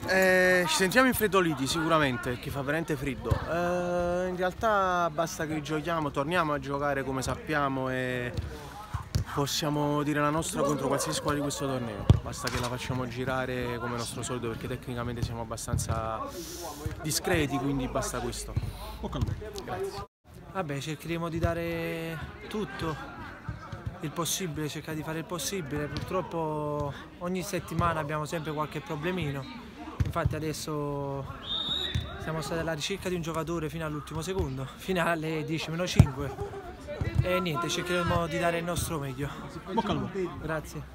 Ci sentiamo infreddoliti sicuramente perché fa veramente freddo. In realtà basta che giochiamo, torniamo a giocare come sappiamo e possiamo dire la nostra contro qualsiasi squadra di questo torneo. Basta che la facciamo girare come nostro solito perché tecnicamente siamo abbastanza discreti, quindi basta questo. Grazie. Vabbè, cercheremo di dare tutto il possibile, cercare di fare il possibile. Purtroppo ogni settimana abbiamo sempre qualche problemino. Infatti adesso siamo stati alla ricerca di un giocatore fino all'ultimo secondo, fino alle 10-5 e niente, cercheremo di dare il nostro meglio. Bocca al lupo. Grazie.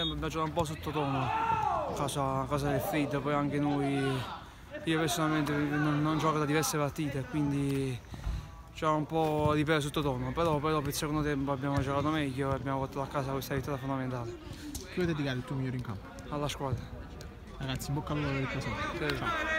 tempo abbiamo giocato un po' sottotono a causa del freddo, poi anche noi, io personalmente non gioco da diverse partite, quindi c'era un po' di pelo sottotono, però per il secondo tempo abbiamo giocato meglio e abbiamo portato a casa questa vittoria fondamentale. Chi vuoi dedicare il tuo migliore in campo? Alla squadra. Ragazzi, in bocca al lupo per il presente. Sì. Ciao.